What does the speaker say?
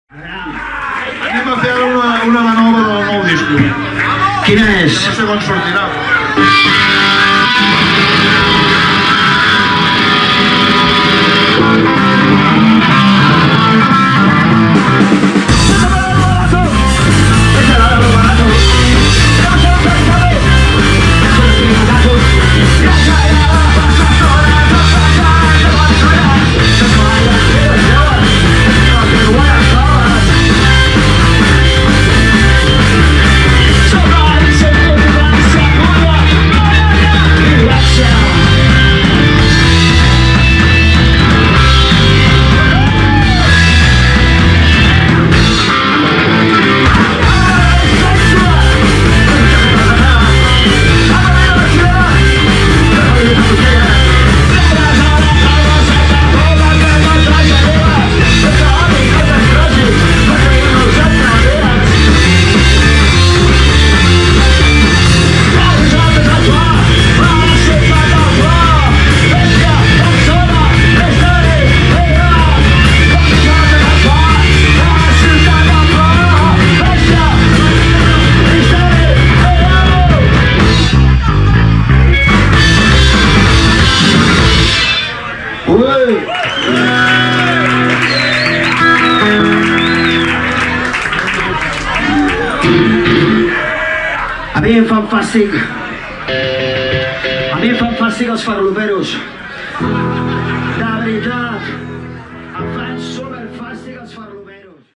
Anem a fer una de nova del nou disco. Quina és? No sé quan sortirà. A mi em fan fàstic. A mi em fan fàstic els farloperos. De veritat.